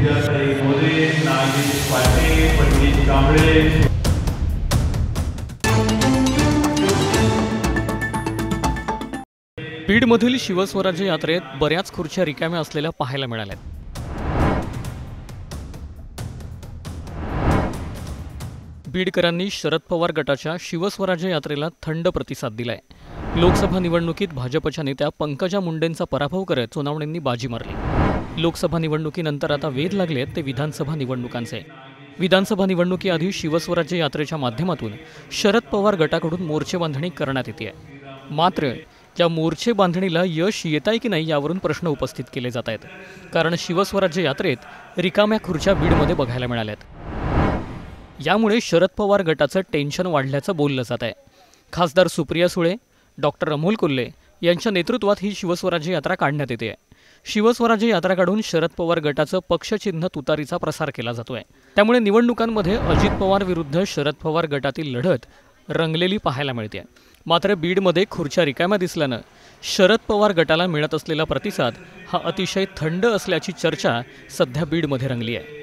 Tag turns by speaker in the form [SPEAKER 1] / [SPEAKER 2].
[SPEAKER 1] विद्याताई मोरे, नागेश पाटे, पंडित कांबळे.
[SPEAKER 2] बीडमधील शिवस्वराज्य यात्रेत बऱ्याच खुर्च्या रिकाम्या असलेल्या पाहायला मिळाल्या. बीडकरांनी शरद पवार गटाच्या शिवस्वराज्य यात्रेला थंड प्रतिसाद दिलाय. लोकसभा निवडणुकीत भाजपच्या नेत्या पंकजा मुंडेंचा पराभव करत सोनावणेंनी बाजी मारली. लोकसभा निवडणुकीनंतर आता वेध लागलेत ते विधानसभा निवडणुकांचे. विधानसभा निवडणुकीआधी शिवस्वराज्य यात्रेच्या माध्यमातून शरद पवार गटाकडून मोर्चे बांधणी करण्यात येते. मात्र या मोर्चे बांधणीला यश येत आहे की नाही यावरून प्रश्न उपस्थित केले जात आहेत. कारण शिवस्वराज्य यात्रेत रिकाम्या खुर्च्या बीडमध्ये बघायला मिळाल्यात. यामुळे शरद पवार गटाचं टेन्शन वाढल्याचं बोललं जात आहे. खासदार सुप्रिया सुळे, डॉक्टर अमोल कोल्हे यांच्या नेतृत्वात ही शिवस्वराज्य यात्रा काढण्यात येते. शिवस्वराज्य यात्रा काढून शरद पवार गटाचं पक्षचिन्ह तुतारीचा प्रसार केला जातोय. त्यामुळे निवडणुकांमध्ये अजित पवार विरुद्ध शरद पवार गटातील लढत रंगलेली पाहायला मिळते. मात्र बीडमध्ये खुर्च्या रिकाम्या दिसल्यानं शरद पवार गटाला मिळत असलेला प्रतिसाद हा अतिशय थंड असल्याची चर्चा सध्या बीडमध्ये रंगली आहे.